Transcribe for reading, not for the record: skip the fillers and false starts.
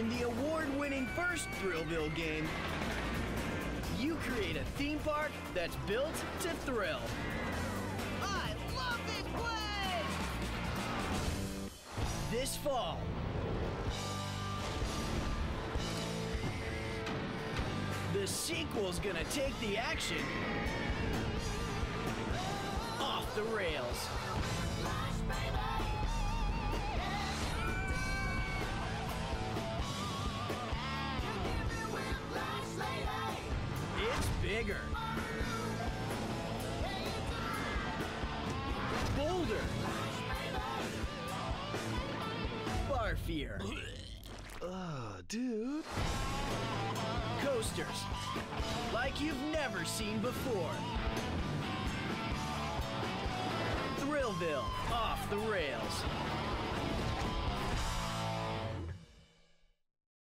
the award-winning first Thrillville game, you create a theme park that's built to thrill. I love this place! This fall, the sequel's gonna take the action off the rails. It's bigger, bolder, barfier. Dude. Coasters like you've never seen before. Thrillville off the rails.